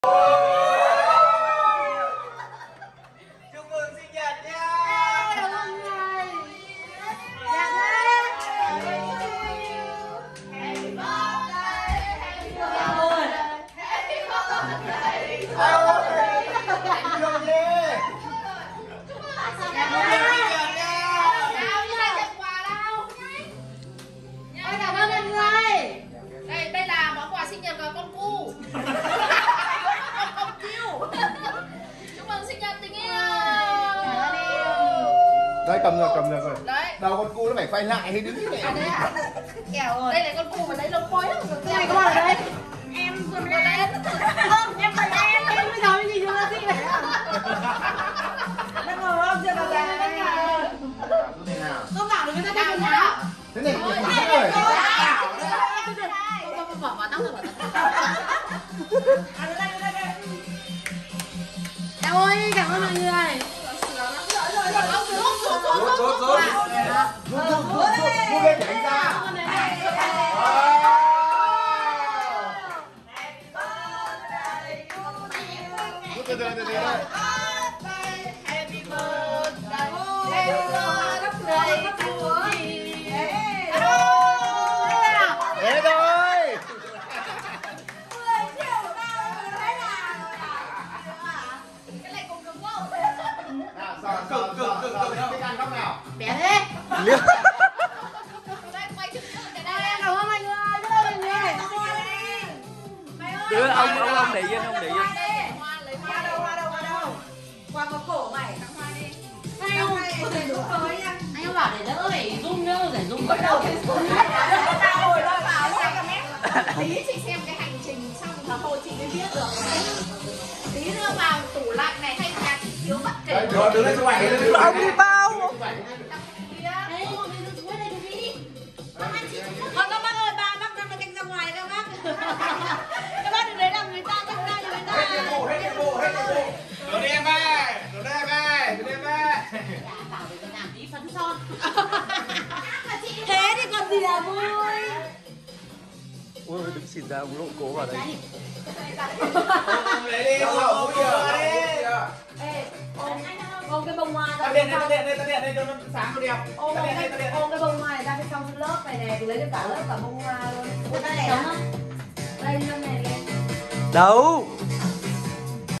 Chúc mừng sinh nhật nha. Cảm ơn ngài. Dạ đấy. Happy birthday, happy birthday, happy birthday. Cảm ơn anh người. Đây là món quà sinh nhật của con cu. Con Kiêu. Chúc mừng sinh nhật tình yêu. Đấy, cầm được rồi. Đấy. Đầu con cu nó phải quay lại hay đứng như này. Đây à? Kẹo rồi. Đây là con cu mà lấy lông khói không? Này các bạn ở đây. Em vừa mới đến. Em phải em bây giờ cái gì chưa ra gì này. Đang ngồi không chưa có ra đây à. Không bảo được người ta đang nào. Thế này cũng đúng rồi. Bỏ vào tóc rồi. Em ơi, cảm ơn mọi người. Rút lên để anh ra. Rút từ từ. Happy birthday to you. Thế thôi. Cái này cũng cứng không? Cực thích ăn góc nào? Bé thế. Đây, quay chụp cái Đây, này. cảm ơn mọi người. Cảm ơn mọi người. Đưa ông để yên, ông để yên. Hoa đâu? Qua có cổ mày. Hoa đi. Anh không bảo để đỡ phải rung nhớ, để rung bắt đầu. Tí chị xem cái hành trình xong rồi thôi chị mới biết được. Tí nữa vào tủ lạnh này hay nhà chị thiếu bất kể. Rồi, đứng lên chụp ảnh. Ông đi bao? Đấy, mọi người đừng quên đây đừng đi. Còn các bác ơi, ba bác đang là canh ra ngoài các bác. Các bác đừng lấy làm người ta canh ra cho người ta. Hết nhiệm vụ. Rồi đi em ơi. Bảo để làm tí phấn son. Thế thì còn gì là vui. Ôi, đứng xịt ra uống lộ cố vào đây. Ông lấy đi, ông bảo mũi giờ đi. Ê, ôm cái bông hoa ra. Tắt điện đây cho nó sáng nó đẹp. Ôm cái bông hoa này ra bên trong lớp này này, lấy được cả lớp cả bông hoa luôn. Đây này không? Đây lên này đi. Đâu?